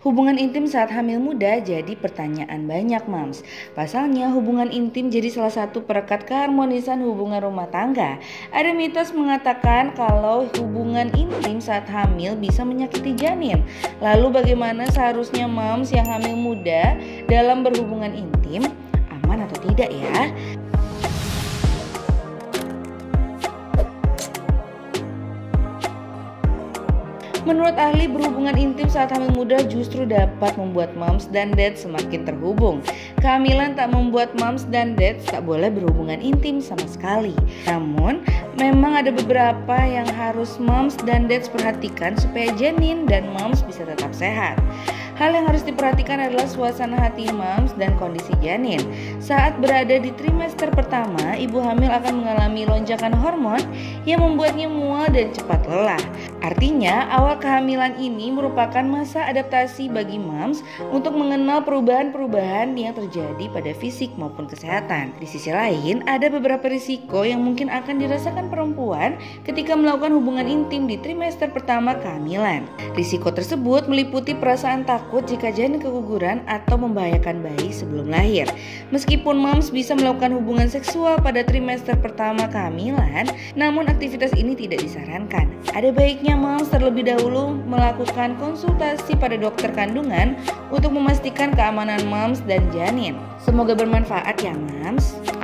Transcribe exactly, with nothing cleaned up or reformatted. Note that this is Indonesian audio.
Hubungan intim saat hamil muda jadi pertanyaan banyak mams. Pasalnya hubungan intim jadi salah satu perekat keharmonisan hubungan rumah tangga. Ada mitos mengatakan kalau hubungan intim saat hamil bisa menyakiti janin. Lalu bagaimana seharusnya mams yang hamil muda dalam berhubungan intim? Aman atau tidak ya? Menurut ahli, berhubungan intim saat hamil muda justru dapat membuat moms dan dads semakin terhubung. Kehamilan tak membuat moms dan dads tak boleh berhubungan intim sama sekali. Namun, memang ada beberapa yang harus moms dan dads perhatikan supaya janin dan moms bisa tetap sehat. Hal yang harus diperhatikan adalah suasana hati moms dan kondisi janin. Saat berada di trimester pertama, ibu hamil akan mengalami lonjakan hormon yang membuatnya mual dan cepat lelah. Artinya, awal kehamilan ini merupakan masa adaptasi bagi moms untuk mengenal perubahan-perubahan yang terjadi pada fisik maupun kesehatan. Di sisi lain, ada beberapa risiko yang mungkin akan dirasakan perempuan ketika melakukan hubungan intim di trimester pertama kehamilan. Risiko tersebut meliputi perasaan takut takut jika janin keguguran atau membahayakan bayi sebelum lahir. Meskipun moms bisa melakukan hubungan seksual pada trimester pertama kehamilan, namun aktivitas ini tidak disarankan. Ada baiknya moms terlebih dahulu melakukan konsultasi pada dokter kandungan untuk memastikan keamanan moms dan janin. Semoga bermanfaat ya moms.